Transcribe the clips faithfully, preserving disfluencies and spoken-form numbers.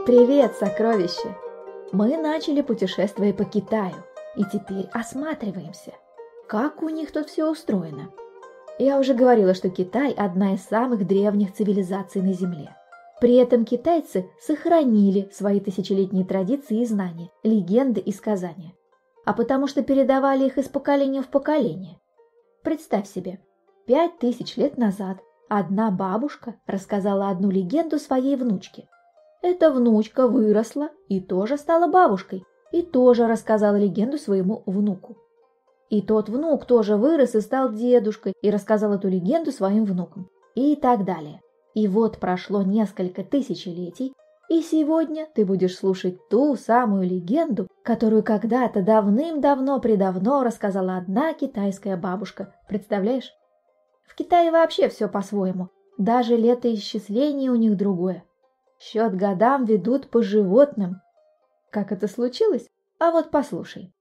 Привет, сокровище! Мы начали путешествие по Китаю и теперь осматриваемся, как у них тут все устроено. Я уже говорила, что Китай – одна из самых древних цивилизаций на Земле. При этом китайцы сохранили свои тысячелетние традиции и знания, легенды и сказания, а потому что передавали их из поколения в поколение. Представь себе, пять тысяч лет назад одна бабушка рассказала одну легенду своей внучке. Эта внучка выросла и тоже стала бабушкой, и тоже рассказала легенду своему внуку. И тот внук тоже вырос и стал дедушкой и рассказал эту легенду своим внукам. И так далее. И вот прошло несколько тысячелетий, и сегодня ты будешь слушать ту самую легенду, которую когда-то давным-давно-предавно рассказала одна китайская бабушка. Представляешь? В Китае вообще все по-своему. Даже летоисчисление у них другое. Счет годам ведут по животным. Как это случилось? А вот послушай.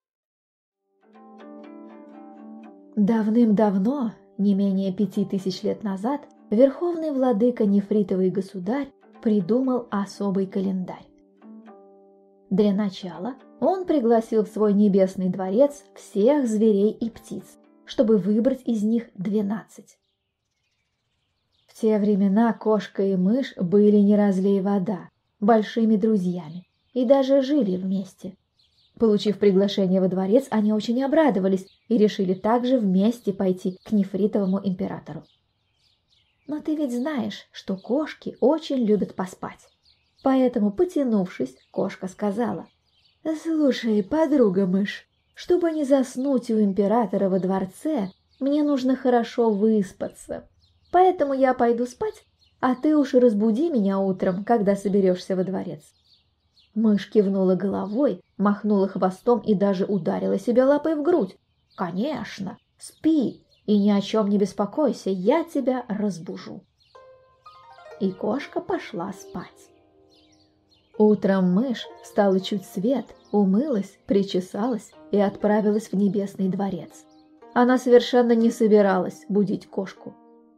Давным-давно, не менее пяти тысяч лет назад, верховный владыка Нефритовый государь придумал особый календарь. Для начала он пригласил в свой небесный дворец всех зверей и птиц, чтобы выбрать из них двенадцать. В те времена кошка и мышь были не разлей вода, большими друзьями, и даже жили вместе. Получив приглашение во дворец, они очень обрадовались и решили также вместе пойти к Нефритовому императору. Но ты ведь знаешь, что кошки очень любят поспать. Поэтому, потянувшись, кошка сказала: «Слушай, подруга-мышь, чтобы не заснуть у императора во дворце, мне нужно хорошо выспаться. Поэтому я пойду спать, а ты уж и разбуди меня утром, когда соберешься во дворец». Мышь кивнула головой, махнула хвостом и даже ударила себя лапой в грудь. «Конечно, спи и ни о чем не беспокойся, я тебя разбужу». И кошка пошла спать. Утром мышь встала чуть свет, умылась, причесалась и отправилась в небесный дворец. Она совершенно не собиралась будить кошку.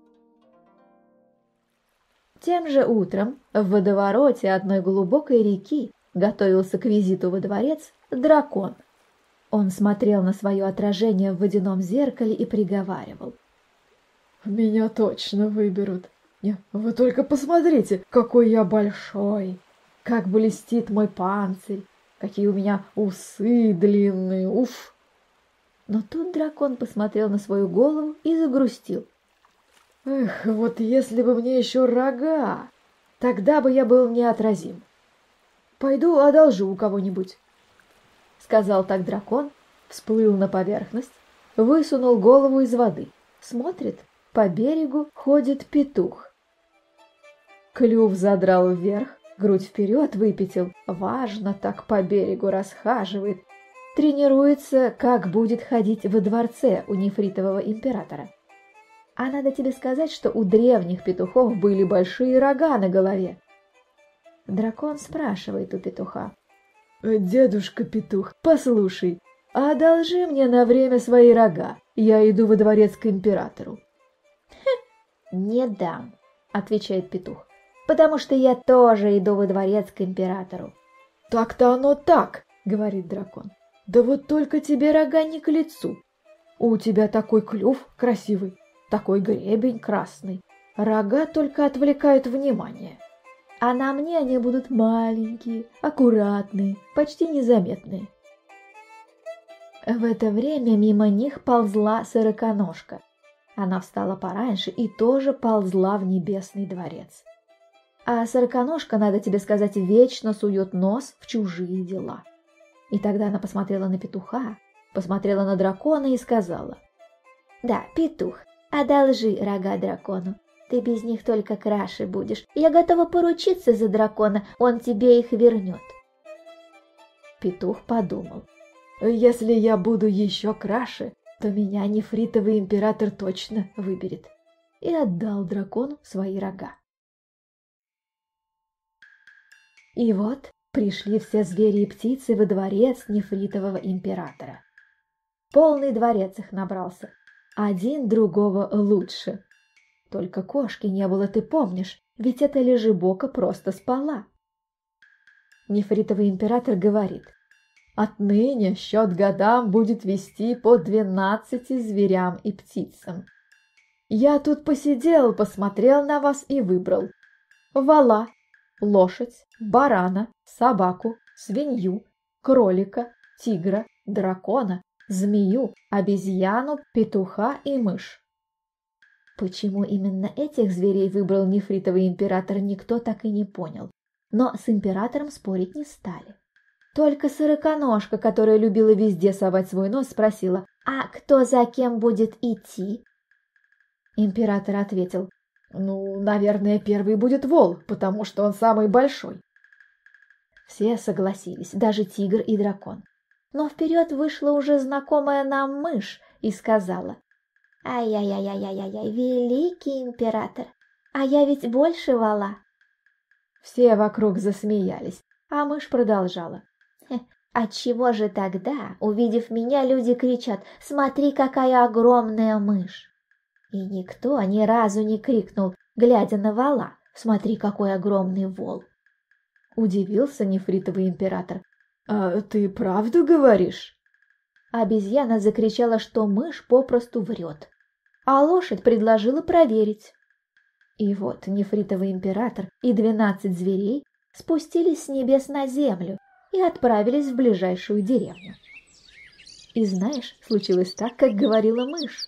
Тем же утром в водовороте одной глубокой реки готовился к визиту во дворец дракон. Он смотрел на свое отражение в водяном зеркале и приговаривал: «Меня точно выберут. Не, вы только посмотрите, какой я большой, как блестит мой панцирь, какие у меня усы длинные, уф!» Но тут дракон посмотрел на свою голову и загрустил. «Эх, вот если бы мне еще рога, тогда бы я был неотразим. Пойду одолжу у кого-нибудь», — сказал так дракон, всплыл на поверхность, высунул голову из воды, смотрит, по берегу ходит петух. Клюв задрал вверх, грудь вперед выпятил, важно так по берегу расхаживает, тренируется, как будет ходить во дворце у Нефритового императора. А надо тебе сказать, что у древних петухов были большие рога на голове. Дракон спрашивает у петуха: «Дедушка петух, послушай, а одолжи мне на время свои рога, я иду во дворец к императору». «Не дам», — отвечает петух, «потому что я тоже иду во дворец к императору». «Так-то оно так», — говорит дракон, «да вот только тебе рога не к лицу. У тебя такой клюв красивый, такой гребень красный, рога только отвлекают внимание. А на мне они будут маленькие, аккуратные, почти незаметные». В это время мимо них ползла сороконожка. Она встала пораньше и тоже ползла в небесный дворец. А сороконожка, надо тебе сказать, вечно сует нос в чужие дела. И тогда она посмотрела на петуха, посмотрела на дракона и сказала: «Да, петух, одолжи рога дракону. Ты без них только краше будешь. Я готова поручиться за дракона, он тебе их вернет». Петух подумал: «Если я буду еще краше, то меня Нефритовый император точно выберет». И отдал дракону свои рога. И вот пришли все звери и птицы во дворец Нефритового императора. Полный дворец их набрался, один другого лучше. Только кошки не было, ты помнишь, ведь эта лежебока просто спала. Нефритовый император говорит: «Отныне счет годам будет вести по двенадцати зверям и птицам. Я тут посидел, посмотрел на вас и выбрал вола, лошадь, барана, собаку, свинью, кролика, тигра, дракона, змею, обезьяну, петуха и мышь». Почему именно этих зверей выбрал нефритовый император, никто так и не понял. Но с императором спорить не стали. Только Сороконожка, которая любила везде совать свой нос, спросила: «А кто за кем будет идти?» Император ответил: «Ну, наверное, первый будет вол, потому что он самый большой». Все согласились, даже тигр и дракон. Но вперед вышла уже знакомая нам мышь и сказала: «Ай-яй-яй-яй-яй-яй, великий император, а я ведь больше вола». Все вокруг засмеялись, а мышь продолжала: «Отчего же тогда, увидев меня, люди кричат: смотри, какая огромная мышь?» И никто ни разу не крикнул, глядя на вола: смотри, какой огромный вол. Удивился нефритовый император: «А ты правду говоришь?» Обезьяна закричала, что мышь попросту врет, а лошадь предложила проверить. И вот нефритовый император и двенадцать зверей спустились с небес на землю и отправились в ближайшую деревню. И знаешь, случилось так, как говорила мышь.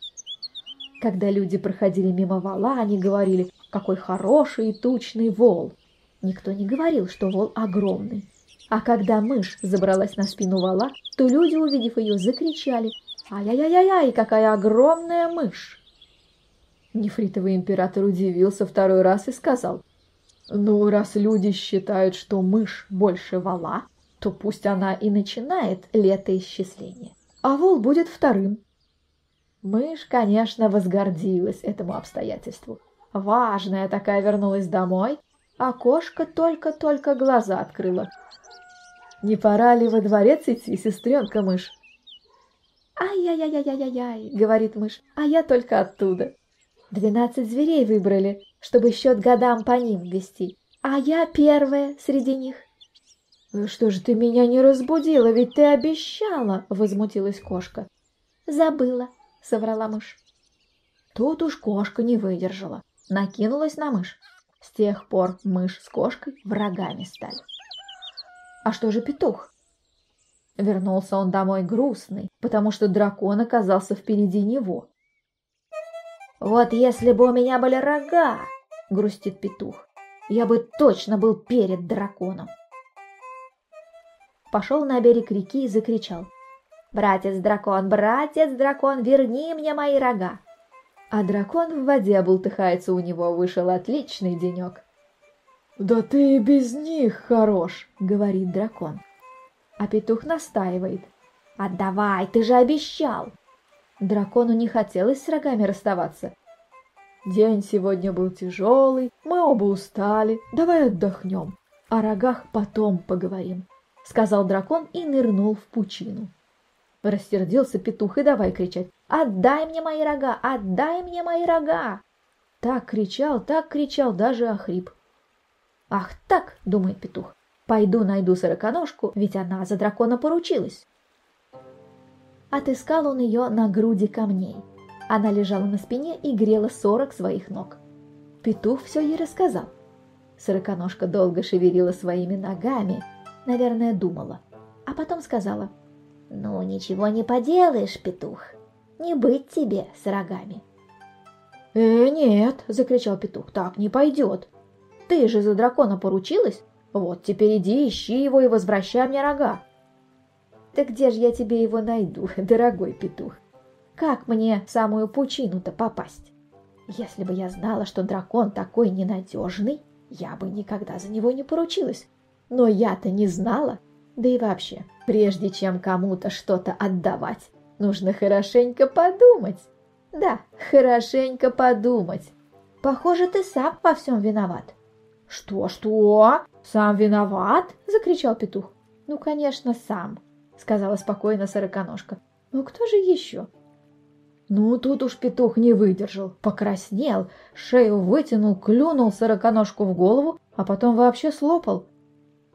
Когда люди проходили мимо вола, они говорили: «Какой хороший и тучный вол». Никто не говорил, что вол огромный. А когда мышь забралась на спину вола, то люди, увидев ее, закричали: «Ай-яй-яй-яй, какая огромная мышь!» Нефритовый император удивился второй раз и сказал: «Ну, раз люди считают, что мышь больше вола, то пусть она и начинает летоисчисление, а вол будет вторым». Мышь, конечно, возгордилась этому обстоятельству. Важная такая вернулась домой, а кошка только-только глаза открыла. «Не пора ли во дворец идти, сестренка мышь?» «Ай-яй-яй-яй-яй-яй», — говорит мышь, — «а я только оттуда. Двенадцать зверей выбрали, чтобы счет годам по ним вести, а я первая среди них». «Что же ты меня не разбудила, ведь ты обещала», — возмутилась кошка. «Забыла», — соврала мышь. Тут уж кошка не выдержала, накинулась на мышь. С тех пор мышь с кошкой врагами стали. А что же петух? Вернулся он домой грустный, потому что дракон оказался впереди него. «Вот если бы у меня были рога, — грустит петух, — я бы точно был перед драконом». Пошел на берег реки и закричал: «Братец-дракон, братец-дракон, верни мне мои рога!» А дракон в воде бултыхается, у него вышел отличный денек. «Да ты и без них хорош, — говорит дракон». А петух настаивает: «Отдавай, ты же обещал!» Дракону не хотелось с рогами расставаться. «День сегодня был тяжелый, мы оба устали, давай отдохнем, о рогах потом поговорим», — сказал дракон и нырнул в пучину. Рассердился петух и давай кричать: «Отдай мне мои рога! Отдай мне мои рога!» Так кричал, так кричал, даже охрип. «Ах так, — думает петух, — пойду найду Сороконожку, ведь она за дракона поручилась». Отыскал он ее на груди камней. Она лежала на спине и грела сорок своих ног. Петух все ей рассказал. Сороконожка долго шевелила своими ногами, наверное, думала, а потом сказала: «Ну, ничего не поделаешь, петух, не быть тебе с рогами». «Э, нет, — закричал петух, — так не пойдет. Ты же за дракона поручилась, вот теперь иди ищи его и возвращай мне рога». «Да где же я тебе его найду, дорогой петух? Как мне в самую пучину-то попасть? Если бы я знала, что дракон такой ненадежный, я бы никогда за него не поручилась. Но я-то не знала. Да и вообще, прежде чем кому-то что-то отдавать, нужно хорошенько подумать. Да, хорошенько подумать. Похоже, ты сам во всем виноват». «Что, что? Сам виноват?» — закричал петух. «Ну, конечно, сам», — сказала спокойно Сороконожка. «Ну, кто же еще?» Ну, тут уж петух не выдержал, покраснел, шею вытянул, клюнул Сороконожку в голову, а потом вообще слопал.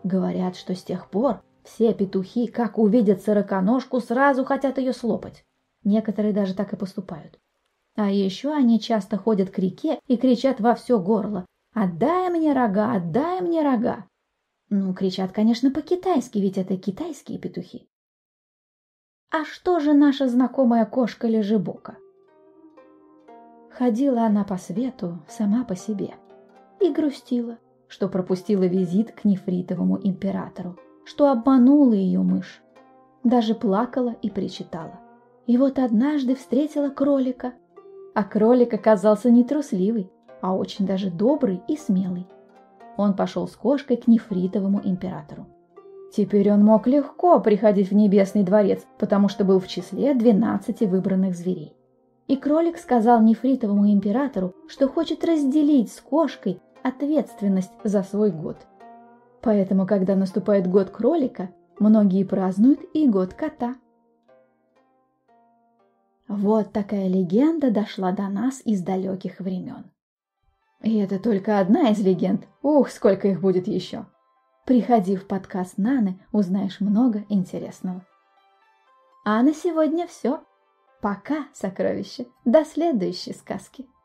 Говорят, что с тех пор все петухи, как увидят сороконожку, сразу хотят ее слопать. Некоторые даже так и поступают. А еще они часто ходят к реке и кричат во все горло: «Отдай мне рога, отдай мне рога!» Ну, кричат, конечно, по-китайски, ведь это китайские петухи. А что же наша знакомая кошка Лежебока? Ходила она по свету сама по себе и грустила, что пропустила визит к нефритовому императору, что обманула ее мышь. Даже плакала и причитала. И вот однажды встретила кролика. А кролик оказался не трусливый, а очень даже добрый и смелый. Он пошел с кошкой к нефритовому императору. Теперь он мог легко приходить в Небесный дворец, потому что был в числе двенадцати выбранных зверей. И кролик сказал нефритовому императору, что хочет разделить с кошкой ответственность за свой год. Поэтому, когда наступает год кролика, многие празднуют и год кота. Вот такая легенда дошла до нас из далеких времен. И это только одна из легенд. Ух, сколько их будет еще! Приходи в подкаст Наны, узнаешь много интересного. А на сегодня все. Пока, сокровища. До следующей сказки.